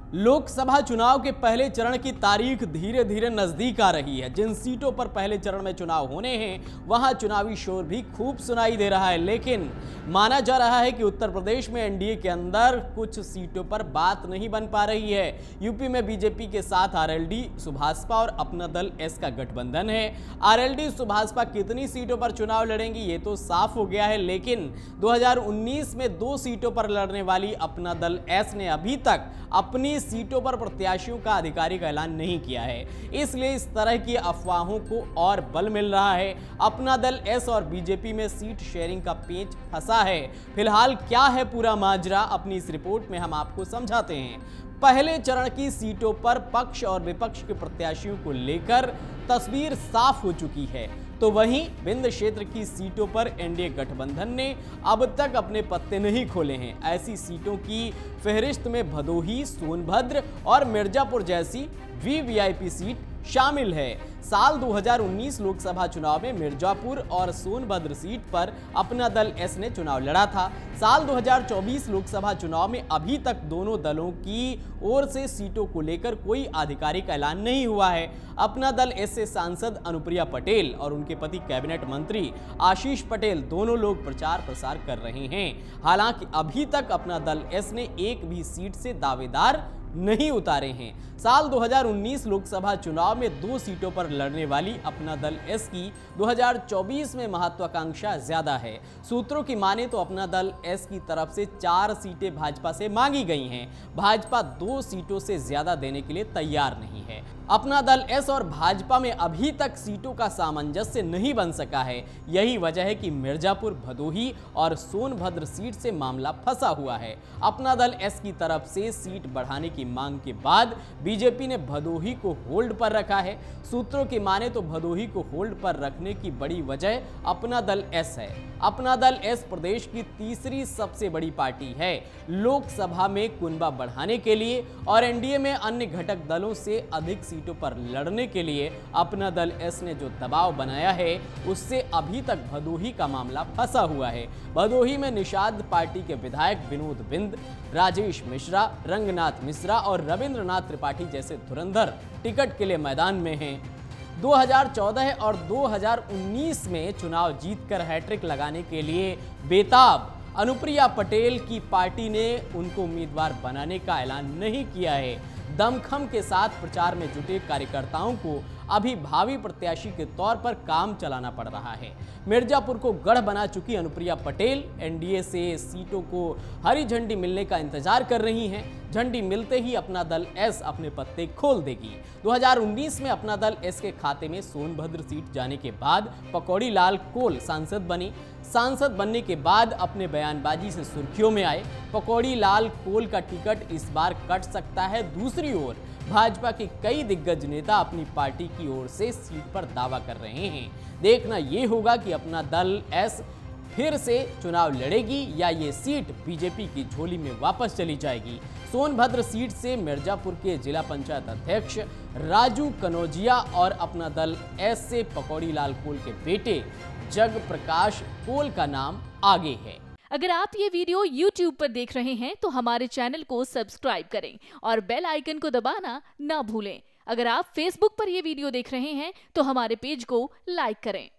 लोकसभा चुनाव के पहले चरण की तारीख धीरे धीरे नजदीक आ रही है। जिन सीटों पर पहले चरण में चुनाव होने हैं वहां चुनावी शोर भी खूब सुनाई दे रहा है, लेकिन माना जा रहा है कि उत्तर प्रदेश में एनडीए के अंदर कुछ सीटों पर बात नहीं बन पा रही है। यूपी में बीजेपी के साथ आरएलडी, सुभासपा और अपना दल एस का गठबंधन है। आरएलडी, सुभासपा कितनी सीटों पर चुनाव लड़ेंगी ये तो साफ हो गया है, लेकिन 2019 में 2 सीटों पर लड़ने वाली अपना दल एस ने अभी तक अपनी सीटों पर प्रत्याशियों का आधिकारिक ऐलान नहीं किया है। इसलिए इस तरह की अफवाहों को और बल मिल रहा है। अपना दल एस और बीजेपी में सीट शेयरिंग का पेंच फंसा है। फिलहाल क्या है पूरा माजरा, अपनी इस रिपोर्ट में हम आपको समझाते हैं। पहले चरण की सीटों पर पक्ष और विपक्ष के प्रत्याशियों को लेकर तस्वीर साफ हो चुकी है, तो वहीं विंध्य क्षेत्र की सीटों पर एनडीए गठबंधन ने अब तक अपने पत्ते नहीं खोले हैं। ऐसी सीटों की फहरिस्त में भदोही, सोनभद्र और मिर्जापुर जैसी वीवीआईपी सीट शामिल है। साल 2019 लोकसभा चुनाव में मिर्जापुर और सोनभद्र सीट पर अपना दल एस ने चुनाव लड़ा था। साल 2024 लोकसभा चुनाव में अभी तक दोनों दलों की ओर से सीटों को लेकर कोई आधिकारिक ऐलान नहीं हुआ है। अपना दल एस से सांसद अनुप्रिया पटेल और उनके पति कैबिनेट मंत्री आशीष पटेल दोनों लोग प्रचार प्रसार कर रहे हैं। हालांकि अभी तक अपना दल एस ने एक भी सीट से दावेदार नहीं उतारे हैं। साल 2019 लोकसभा चुनाव में 2 सीटों पर लड़ने वाली अपना दल एस की 2024 में महत्वाकांक्षा ज्यादा है। सूत्रों की माने तो अपना दल एस की तरफ से 4 सीटें भाजपा से मांगी गई हैं। भाजपा 2 सीटों से ज्यादा देने के लिए तैयार नहीं है। अपना दल एस और भाजपा में अभी तक सीटों का सामंजस्य नहीं बन सका है। यही वजह है कि मिर्जापुर, भदोही और सोनभद्र सीट से मामला फंसा हुआ है। अपना दल एस की तरफ से सीट बढ़ाने की मांग के बाद बीजेपी ने भदोही को होल्ड पर रखा है। सूत्रों की माने तो भदोही को होल्ड पर रखने की बड़ी वजह अपना दल एस है। अपना दल एस प्रदेश की तीसरी सबसे बड़ी पार्टी है। लोकसभा में कुनबा बढ़ाने के लिए और एनडीए में अन्य घटक दलों से अधिक सीटों पर लड़ने के लिए अपना दल एस ने जो दबाव बनाया है उससे अभी तक भदोही का मामला फंसा हुआ है। भदोही में निषाद पार्टी के विधायक विनोद बिंद, राजेश मिश्रा, रंगनाथ मिश्रा और रविंद्रनाथ त्रिपाठी जैसे धुरंधर टिकट के लिए मैदान में हैं। 2014 और 2019 में चुनाव जीतकर हैट्रिक लगाने के लिए बेताब अनुप्रिया पटेल की पार्टी ने उनको उम्मीदवार बनाने का ऐलान नहीं किया है। दमखम के साथ प्रचार में जुटे कार्यकर्ताओं को अभी भावी प्रत्याशी के तौर पर काम चलाना पड़ रहा है। मिर्जापुर को गढ़ बना चुकी अनुप्रिया पटेल एनडीए से सीटों को हरी झंडी मिलने का इंतजार कर रही हैं। झंडी मिलते ही अपना दल एस अपने पत्ते खोल देगी। 2019 में अपना दल एस के खाते में सोनभद्र सीट जाने के बाद पकौड़ी लाल कोल सांसद बनी। सांसद बनने के बाद अपने बयानबाजी से सुर्खियों में आए। पकौड़ी लाल कोल का टिकट इस बार कट सकता है। दूसरी ओर भाजपा के कई दिग्गज नेता अपनी पार्टी की ओर से सीट पर दावा कर रहे हैं। देखना यह होगा कि अपना दल एस फिर से चुनाव लड़ेगी या ये सीट बीजेपी की झोली में वापस चली जाएगी। सोनभद्र सीट से मिर्जापुर के जिला पंचायत अध्यक्ष राजू कनौजिया और अपना दल एस से पकौड़ी लाल कोल के बेटे जग प्रकाश कोल का नाम आगे है। अगर आप ये वीडियो YouTube पर देख रहे हैं तो हमारे चैनल को सब्सक्राइब करें और बेल आइकन को दबाना ना भूलें। अगर आप Facebook पर ये वीडियो देख रहे हैं तो हमारे पेज को लाइक करें।